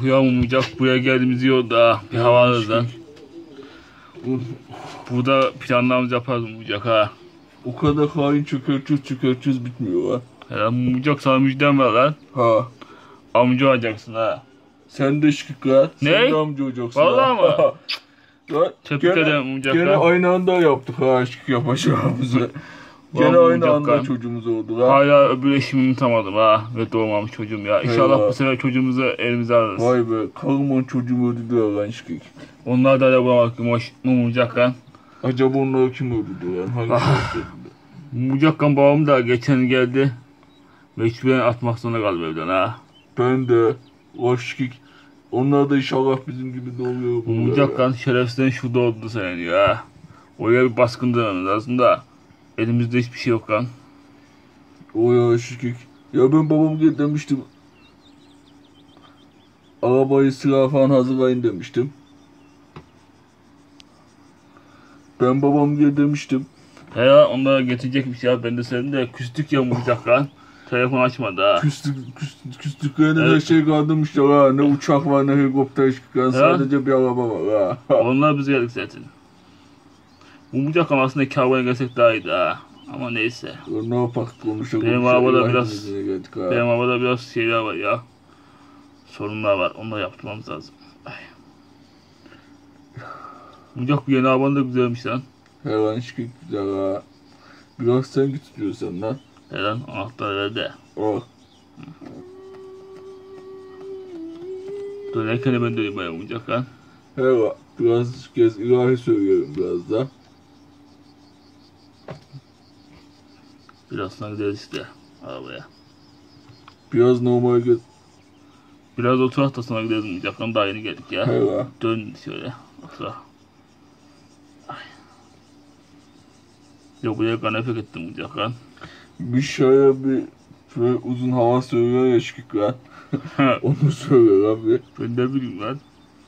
ya Mumcak, buraya geldiğimiz iyi oldu ha. Bir hava alırız. Burada planlarımızı yaparız Mumcak ha. O kadar hain çökerteceğiz bitmiyor ha. Hele Mumcak, sana müjdem var lan. Ha. Amca olacaksın ha. Sen de şık ha. Ne? Sen de amca olacaksın. Vallahi mı? Tebrik ederim Gene Mumcak. aynı anda yaptık ha şık yapacağımızı. Gene aynı anda çocuğumuz oldu ha. Hala öbür eşimi unutamadım ha. Ve doğmamış çocuğum ya. İnşallah bu sefer çocuğumuzu elimize alırız. Vay be, karımın çocuğum öldü lan şık. Onlar da bulamadık Mumcak lan. Acaba onları kim öldürdü lan? Hangi Mumcak kan, babam da geçen geldi. Ve hiçbir yere atmak zorunda kaldı evden ha. Ben de. Şık. Onlar da inşallah bizim gibi doğuyor. Mumcak kan, şerefsizden şurada oldu senin ya. Oraya bir baskın dönemiz aslında. Elimizde hiçbir şey yok kan. O ya şık. Ya ben babam gel demiştim. Arabayı, silah falan hazırlayın demiştim. Ben babam gel demiştim. He ya, onlara getirecekmiş ya. Ben de senin de küstük ya Mumcak lan. Telefon açmadı ha. Küstüklerine evet. De şey kaldırmışlar ha. Ne uçak var ne helikopter çıkan. Sadece bir araba var ha. Onlar biz geldik zaten. Mumcak kan, aslında iki arabaya gelsek daha iyiydi ha. Ama neyse. Ne yapak konuşalım. Benim arabada biraz şeyler var ya. Sorunlar var. Onları yaptırmamız lazım. Mumcak, bu yeni araban da güzelmiş lan. He lan şık güzel ha. Biraz sen götürüyorsan lan. He lan, anahtarı ver de. Oh. Dönerken ben döneyim bana Mumcak lan. He lan. Biraz kez ilahi söylüyorum biraz da. Biraz sonra gideriz işte arabaya. Biraz normal gez. Biraz oturak da sonra gideriz Mumcak lan, daha yeni geldik ya. He lan. Dön şöyle oturak. Yok, buraya kanepe gittim Mumcak lan. Bir şöyle uzun hava söylüyor ya şık lan. Onu söylüyor abi. Ben ne bileyim lan.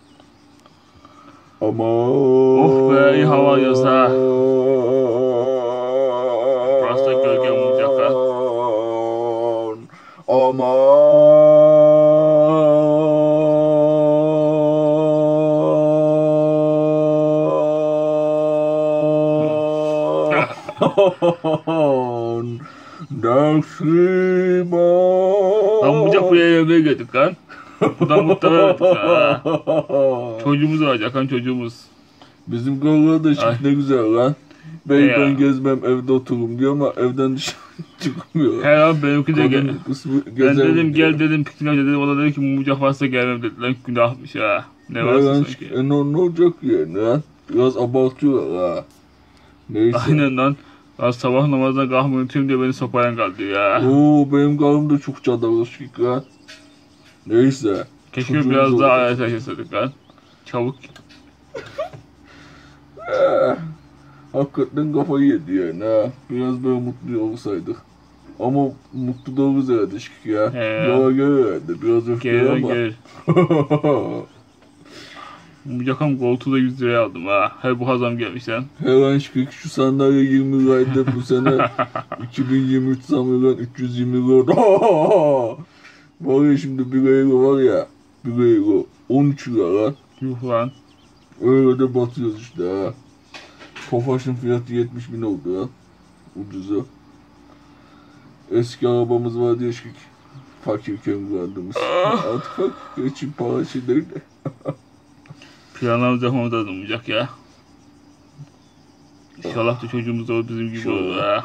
Ama oh be, iyi hava alıyoruz ha. Burası da gölge Mumcak lan. Lan Mumcak, buraya yemeğe geldik lan. Buradan mutlaka verdik ha. Çocuğumuz olacak lan, çocuğumuz. Bizim karılar da şık ne güzel lan. Ben gezmem, evde otururum diyor ama evden dışarı çıkmıyor. He lan, benimki de ben dedim gel dedim pikniğe dedim, o da dedi ki Mumcak varsa gelmem dedi lan, günahmış ha. Ne varsa sanki. Ne olacak yani lan? Biraz abartıyorlar ha. Neyse. Aynen lan. Az sabah namazdan kahve unutuyorum diye beni sopayla kaldı ya. Oo, benim karım da çok çadarışık lan. Neyse. Keşke biraz daha ayet yaşasaydık lan. Çabuk. Hakikaten kafayı yedi yani ha. Biraz böyle mutlu olsaydık. Ama mutlu da oluruz herhalde şık ya. Yola göre herhalde. Biraz öfke ama. Gelir. Mumcak'ım koltuğu da 100 liraya aldım ha. Her bu hazam gelmiş lan. Her an şık şu sandalye 20 liraydı bu sene. 2023 sanırım 320 lira. Var ya şimdi 1 euro var ya. 1 euro 13 lira lan. Yuh lan. Öyle de batıyoruz işte ha. Tofaş'ın fiyatı 70.000 oldu lan. Ucuzu. Eski arabamız vardı ya şık. Fakirken kullandığımız. Artık fakir için para şey değil de. Planlarımız yapmamız lazım Mumcak ya. İnşallah da çocuğumuz da bizim gibi olur ha.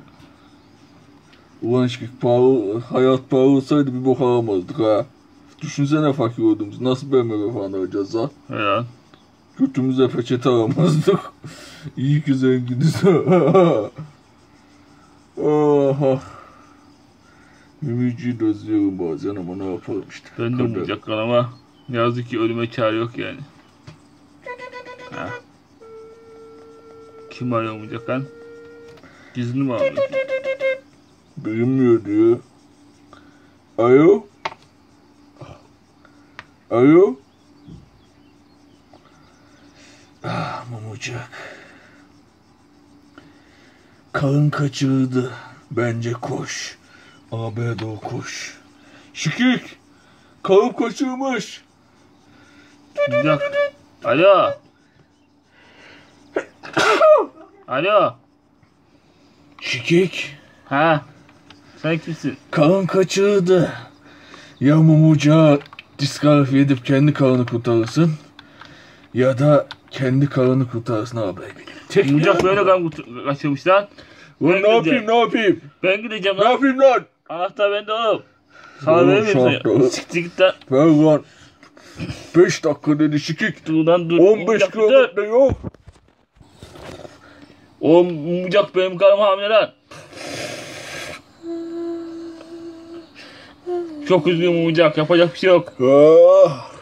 Ulan şık hayat pahalı olsaydı bir bok alamazdık ha. Düşünsene fakir olduğumuz. Nasıl BMW falan alacağız ha? He lan. Götümüze peçete alamazdık. İyi ki zenginiz. Aha. Ümiciyi de özlüyorum bazen ama ne yapalım işte. Ben de Mumcak kan ama ne yazık ki ölüme çare yok yani. Ha. Kim arıyor Mumcak kan? Gizli mi arıyor? Bilmiyor diyor. Alo? Alo? Ah Mumcak. Karın kaçırdı. Bence koş. Arabaya doğru koş. Şıkık! Karım kaçırmış. Mumcak. Alo. Alo. Şikik. Ha. Sen kimsin? Kan kaçırdı. Ya Mumuca diskalifiye edip kendi karını kurtarırsın. Ya da kendi karını kurtarırsın abi. Mumcak böyle kan kaçırmış lan. Ulan ne yapayım? Ben gideceğim Ne lan. yapayım lan? Anahtar bende oğlum. Sana verir miyim sana? Siktir git lan. Ver lan. 5 dakika dedi Şikik. Dur lan dur. 15 Mumcak, kilometre yok. O Mumcak benim karım hamile lan. Çok üzgünüm Mumcak. Yapacak bir şey yok. Ah.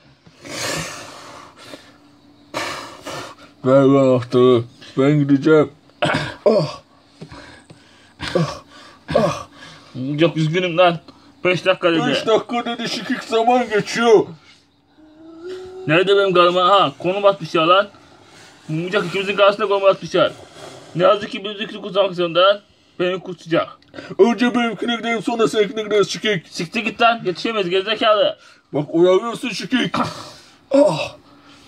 Ver lan anahtarı. Ben gideceğim. Mumcak üzgünüm lan. 5 dakika dedi. 5 dakika dedi Şikik, zaman geçiyor. Nerede benim karım? Ha, konum atmışlar lan. Mumcak ikimizin karşısına konum atmışlar. Ne yazık ki bizimkini kurtarmak zorunda lan. Beni kurtulacak. Önce benimkine gidelim, sonra seninkine gideriz Şikik. Siktir git lan. Yetişemeyiz gerizekalı. Bak uyarıyorsun Şikik. Ah.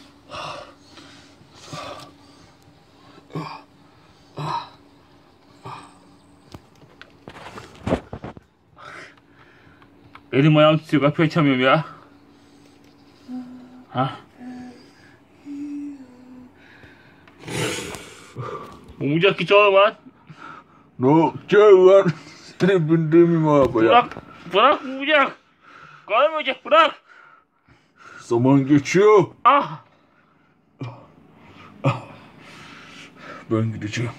Elim ayağım tutuyor. Kapıyı açamıyorum ya. Ha? Mumcak git oğlum lan. No, gel lan. Seni bindiğim arabaya. Bırak Mumcak. Kalmayacak bırak. Zaman geçiyor. Ah. Ben gideceğim.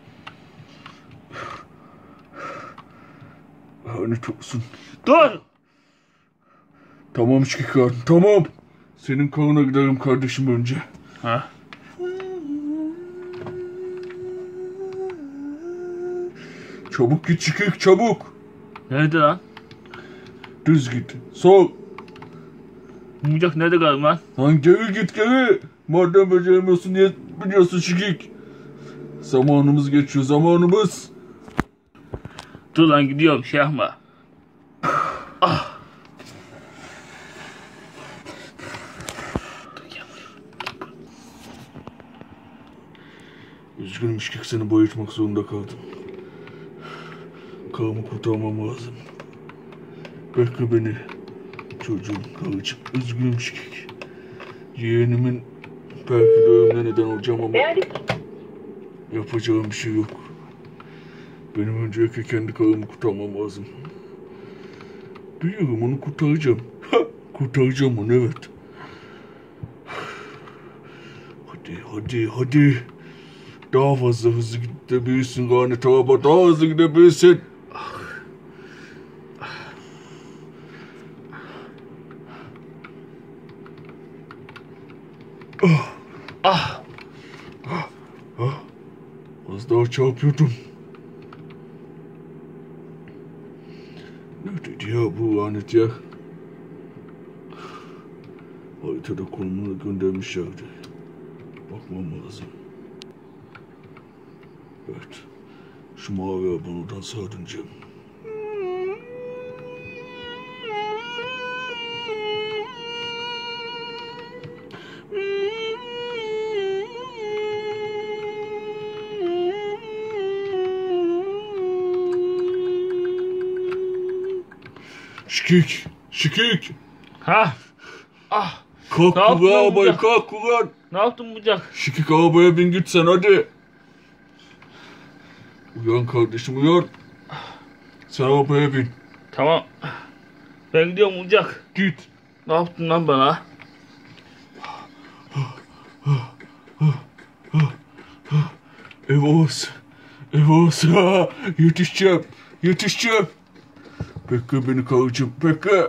Lanet olsun. Dur. Tamam Şikik kardeşim, tamam. Senin karına giderim kardeşim önce. Ha? Çabuk git Şikik, çabuk. Nerede lan? Düz git. Sol. Mumcak nerede kaldım lan? Lan geri git geri. Madem beceremiyorsun niye biliyorsun Şikik? Zamanımız geçiyor, zamanımız. Dur lan gidiyorum şey yapma. Ah. Üzgünüm Şikik, seni bayıltmak zorunda kaldım. Karımı kurtarmam lazım. Bekle beni. Çocuğum, karıcığım. Üzgünüm Şikik. Yeğenimin belki de ölümüne neden olacağım ama yapacağım bir şey yok. Benim öncelikle kendi karımı kurtarmam lazım. Biliyorum, onu kurtaracağım. Kurtaracağım onu, evet. Hadi. Daha fazla hızlı gidebilirsin lanet araba. Daha hızlı gidebilirsin. Az daha çarpıyordum. Neredeydi ya bu lanet yer? Haritada konumunu göndermişlerdi. Bakmam lazım. Evet. Şu mavi arabanın oradan sağa döneceğim. Şikik. Ha? Ah. Kalk Ne yaptın ulan lan arabayı, Mumcak? kalk ulan. Ne yaptın Mumcak? Şikik, arabaya bin git sen hadi. Uyan kardeşim, uyan. Sen arabaya bin. Tamam. Ben gidiyorum Mumcak. Git. Ne yaptın lan bana? Evos. Yetişeceğim. Bekle beni karıcığım, bekle.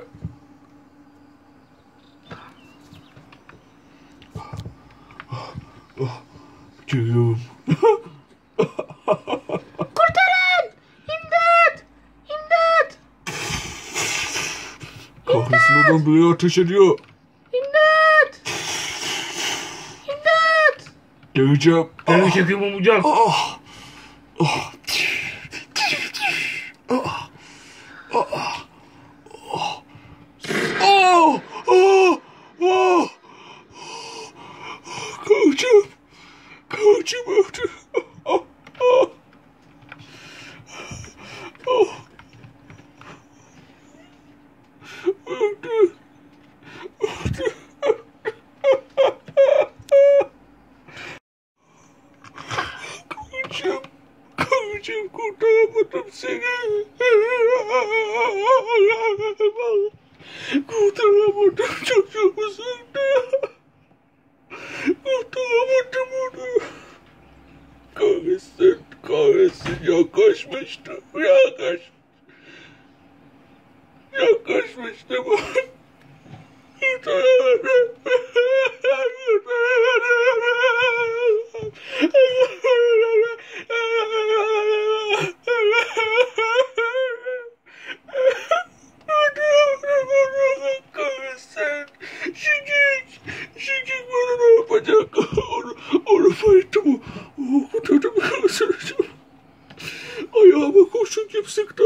Geliyorum. Kurtarın! İmdat! Kahretsin, oradan biri ateş ediyor. İmdat! Geleceğim. Beni çekiyor Mumcak. Kıvılcım. Kıvılcım öldü. Oh, oh. Oh. Öldü. Öldü. Kıvılcım. Kıvılcım kurtaramadım seni. Kurtaramadım çocuğumuzun da. Kurtaramadım onu. Kahretsin, kahretsin yaklaşmıştı. Yaklaşmıştı bu. Kurtaramadım. Şikik bana ne yapacak? Onu bayılttı mı? Kurtardı mı? Ayağıma kurşun gibi sıktı.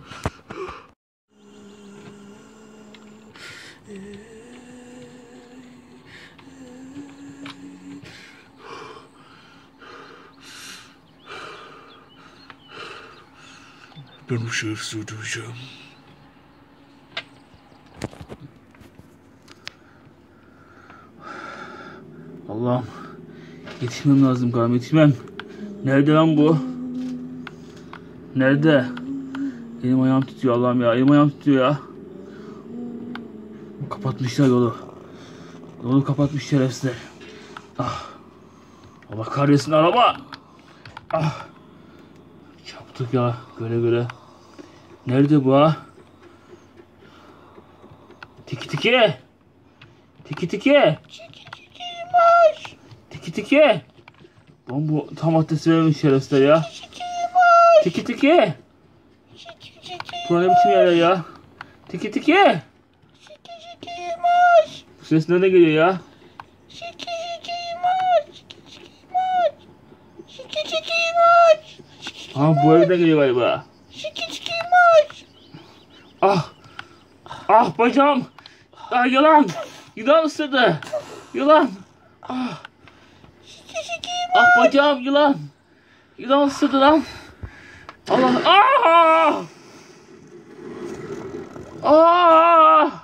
Ben bu şehri sürdüreceğim. Allah'ım. Yetişmem lazım galiba, yetişmem. Nerede lan bu? Nerede? Elim ayağım tutuyor Allah'ım ya. Elim ayağım tutuyor ya. Kapatmışlar yolu. Yolu kapatmış şerefsizler. Ah. Allah kahretsin araba. Ah. Çarptık ya. Göre. Nerede bu ha? Tiki tiki. Tiki tiki. Tiki tiki. Lan bu tam adresi vermiş şerefsizler ya. Tiki tiki. Bu ne biçim yerler ya? Tiki tiki. Bu ses nereden geliyor ya? Ha bu evden geliyor galiba. Ah. Ah bacağım. Ah yılan. Yılan ısırdı. Yılan. Ah. Ah bacağım yılan. Yılan ısırdı lan. Allah. Ah. Ah.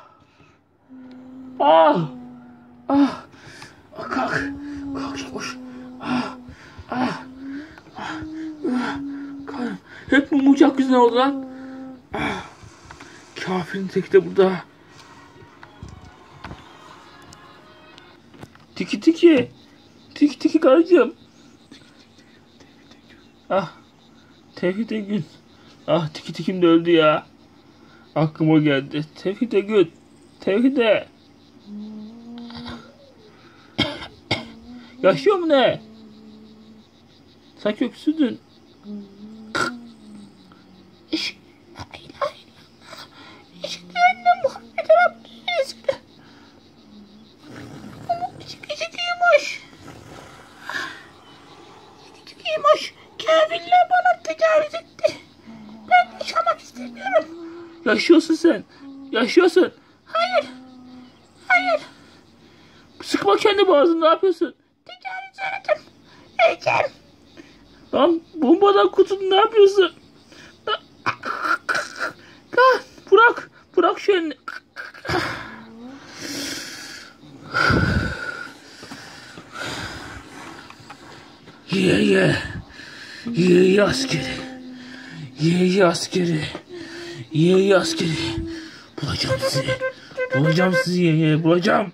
Ah. Ah. Kalk. Kalk koş. Ah. Ah. Karım. Hep mumcak yüzünden oldu lan. Ah. Kafirin teki de burada. Tiki tiki. Tiki tiki karıcığım. Ah. Tevhid Egün. Ah tiki tikim de öldü ya. Aklıma geldi. Tevhid Egün. Tevhid'e. Yaşıyor mu ne? Sanki öksürdün. Kafirler bana tecavüz etti. Ben yaşamak istemiyorum. Yaşıyorsun sen. Yaşıyorsun. Hayır. Hayır. Sıkma kendi boğazını, ne yapıyorsun? Tecavüz öğretim. Öleceğim. Lan bombadan kurtuldun, ne yapıyorsun? Bırak. Bırak şu elini. Ye askeri. Ye askeri. Bulacağım sizi. Bulacağım.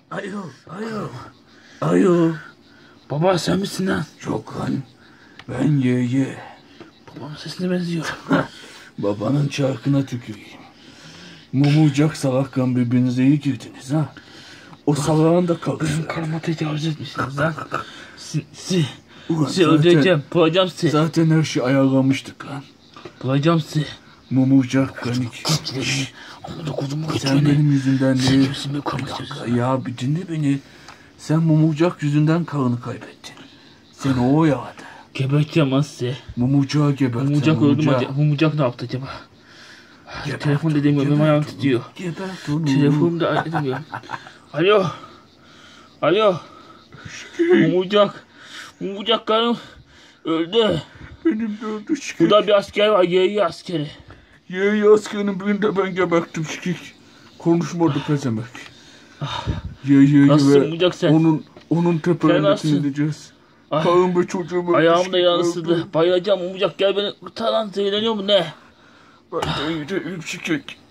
Ayo. Baba sen misin lan? Yok lan. Ben ye. Babamın sesine benziyor. Babanın çarkına tüküreyim. Mumucak salakkan birbirinize iyi girdiniz ha. O salağın da kaldı. Benim karıma tecavüz etmişsiniz lan. Ulan Sizi öldüreceğim. Bulacağım sizi. Zaten her şeyi ayarlamıştık lan. Bulacağım sizi. Mumucak panik. Sen benim yüzümden değil. Bir dakika ya, bir dinle beni. Sen Mumucak yüzünden karını kaybettin. Sen o oyaladı. Geberteceğim lan sizi. Mumucak'ı gebertin. Mumucak öldü mü acaba? Mumucak ne yaptı acaba? Telefon dediğim benim ayağım tutuyor. Gebert onu. Telefonum da edemiyorum. Alo. Umucak karım öldü. Benim de öldü şikik. Burada bir asker var, yeği askeri. Yeği askerin birinde ben geberttim şikik. Konuşmadı pezemek. Yeği Nasılsın ve Umucak sen? onun Sen tepelerine nasılsın? gideceğiz. Ay, Karım ve çocuğum öldü. ayağım da şikik, yansıdı. öldü. Bayılacağım Umucak, gel beni kurtar lan, zehirleniyor mu ne? Ben de iyi değilim şikik.